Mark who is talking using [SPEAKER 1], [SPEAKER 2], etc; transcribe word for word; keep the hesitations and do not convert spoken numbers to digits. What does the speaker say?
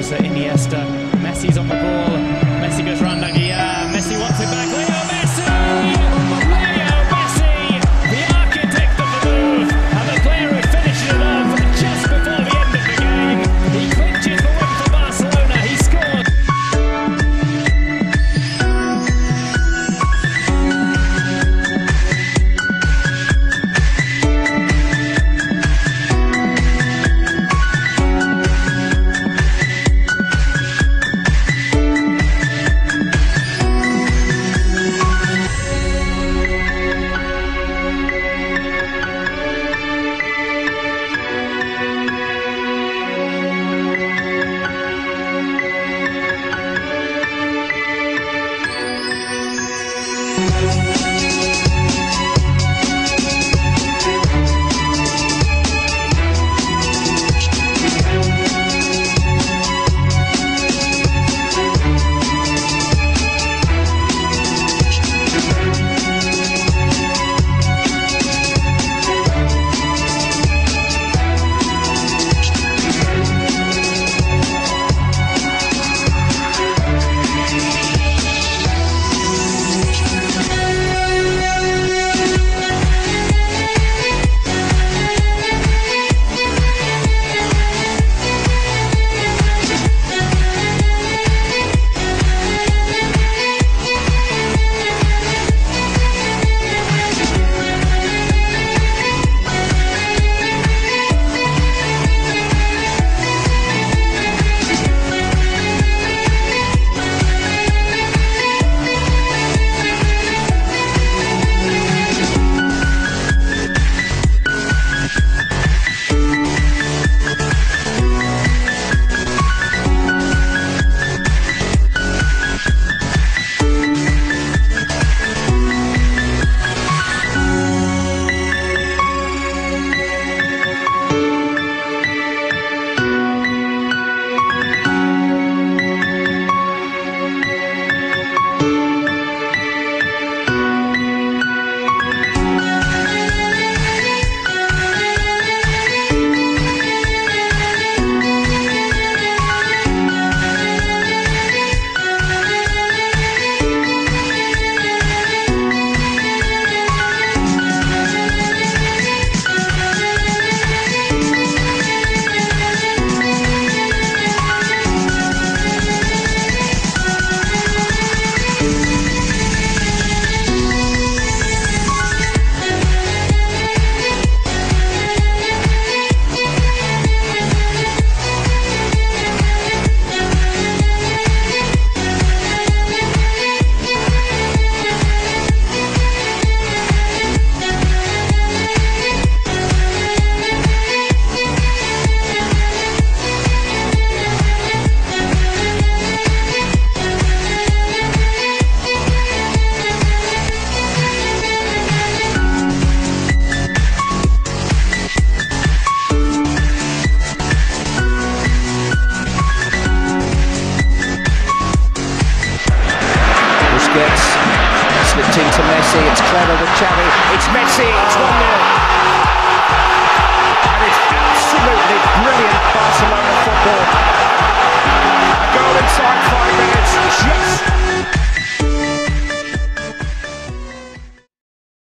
[SPEAKER 1] was uh, Iniesta. Messi's on the ball. Messi goes round Aguilar. Messi wants it back. Leo Messi! Leo Messi! The architect of the move. And the player who finishes it off just before the end of the game. He clinches the win for Barcelona. He scored.
[SPEAKER 2] Slipped into Messi, it's clever with Xavi, it's Messi, it's one nil. And it's absolutely brilliant Barcelona football. A goal inside five minutes, just